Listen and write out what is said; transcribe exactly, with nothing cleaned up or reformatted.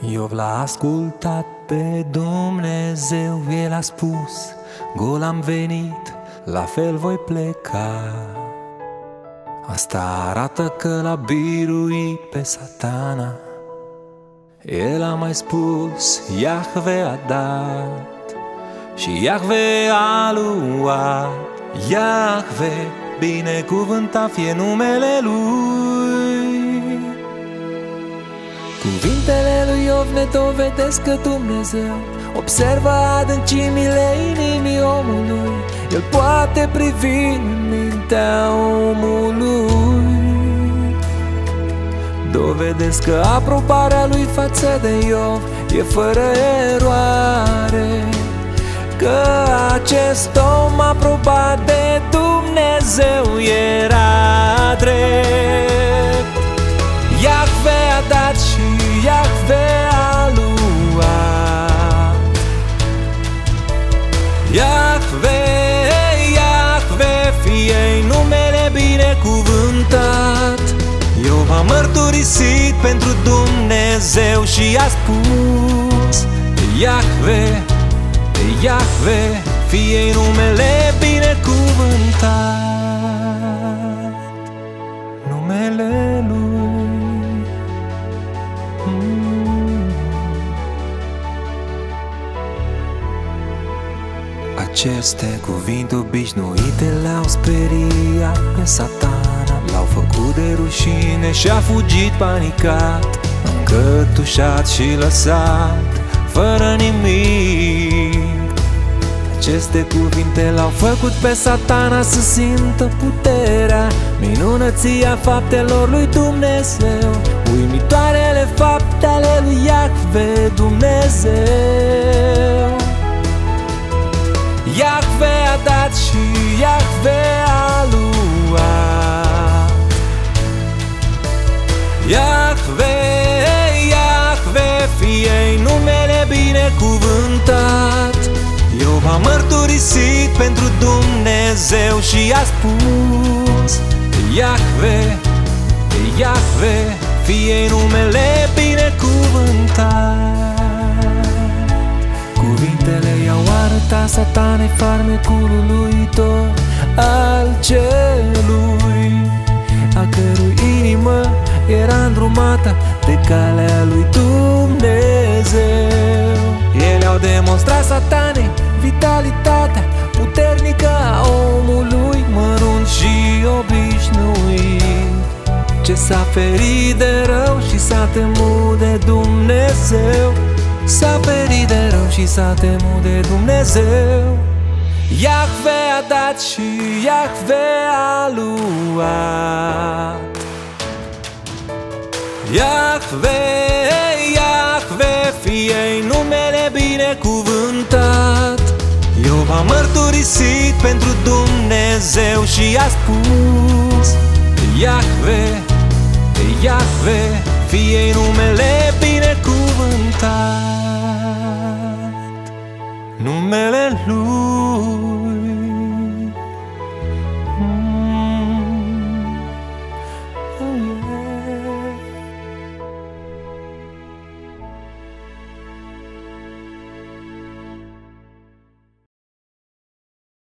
Iov l-a ascultat pe Dumnezeu, El a spus: gol am venit, la fel voi pleca. Asta arată că l-a biruit pe Satana. El a mai spus: Iahve a dat și Iahve a luat. Iahve, binecuvântat fie numele Lui. Cuvintele lui Iov ne dovedesc că Dumnezeu observă adâncimile inimii omului. El poate privi în mintea omului. Dovedesc că aprobarea lui față de Iov e fără eroare, că acest om aprobat de Dumnezeu era drept. Iahve a dat și Iahve a luat. Iahve, Iahve, fie-i numele binecuvântat. Iov a mărturisit pentru Dumnezeu și a spus: Iahve, Iahve, fie-i numele binecuvântat. Numele Lui. mm. Aceste cuvinte obișnuite le-au speriat pe Satana. L-au făcut de rușine și a fugit panicat, încătușat și lăsat fără nimic. Aceste cuvinte l-au făcut pe Satana să simtă puterea, minunăția faptelor lui Dumnezeu, uimitoarele fapte ale lui Iahve Dumnezeu. Iahve a dat și Iahve a luat. Iahve, Iahve, fie-i numele binecuvântat. Iov a mărturisit pentru Dumnezeu și a spus: Iahve, Iahve, fie-i numele binecuvântat. Cuvintele i-au arătat Satanei farmecul uluitor al celui a cărui inimă era îndrumată de calea lui Dumnezeu. Ele au demonstrat Satanei vitalitatea puternică a omului mărunt și obișnuit, ce s-a ferit de rău și s-a temut de Dumnezeu. S-a ferit de rău și s-a temut de Dumnezeu. Iahve a dat și Iahve a luat. Iahve, Iahve, fie-i numele binecuvântat. Iov a mărturisit pentru Dumnezeu și a spus: Iahve, Iahve, fie-i numele binecuvântat.